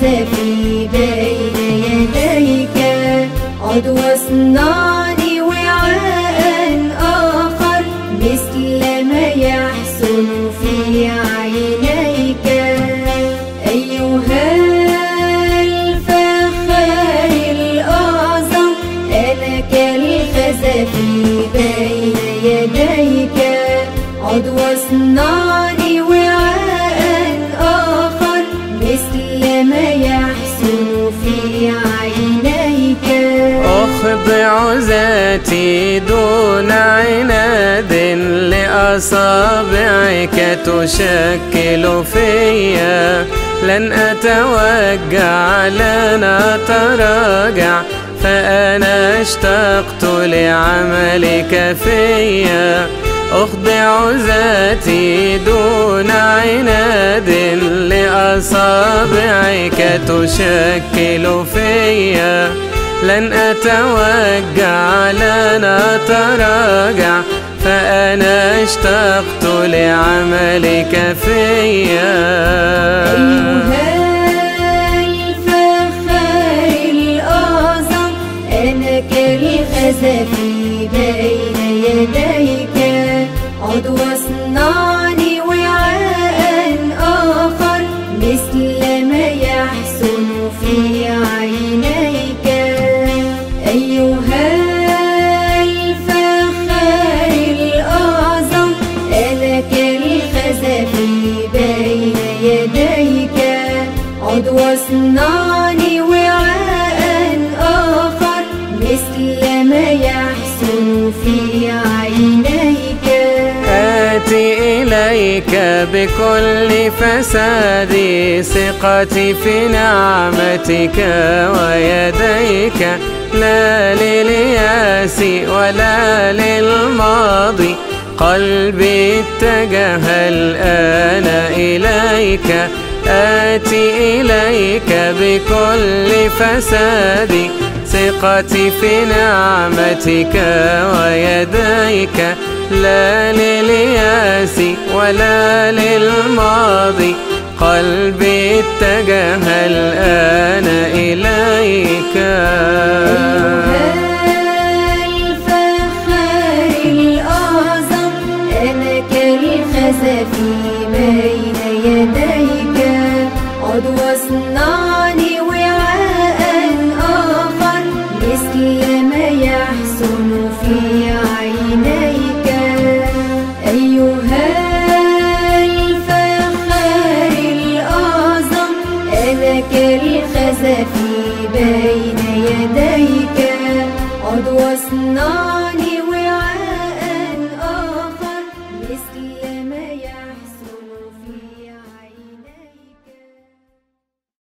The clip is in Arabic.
كالخزف بين يديك، عد واصنعني وعاء آخر مثل ما يحسن في عينيك. أيها الفخار الأعظم، أنا كالخزف بين يديك، عد واصنعني وعاء آخر مثل ما يحسن في عينيك. أخضع ذاتي دون عناد لأصابعك تشكل فيا، لن أتوجع لن أتراجع، فأنا اشتقت لعملك فيا. أخضع ذاتي دون عناد لأصابعك تشكل فيا، لن أتوجع لن أتراجع، فأنا اشتقت لعملك فيا. أيها الفخار الأعظم، أنا كالخزف بين يديك، عد واصنعني وعاء آخر مثل ما يحسن في عينيك. أيها الفخار الأعظم، أنا كالخزف بين يديك، عد واصنعني وعاء آخر مثل ما يحسن في عينيك. آتي إليك بكل فسادي، ثقتي في نعمتك ويديك، لا للياس ولا للماضي، قلبي اتجه الآن إليك. آتي إليك بكل فسادي، ثقتي في نعمتك ويديك، لا للياس ولا للماضي، قلبي اتجه الآن إليك. أيها الفخار الأعظم، أنا كالخزف بين يديك، عد واصنعني وعاء آخر مثل ما يحسن في عينيك. أيها الفخار الأعظم، أنا كالخزف بين يديك، عد واصنعني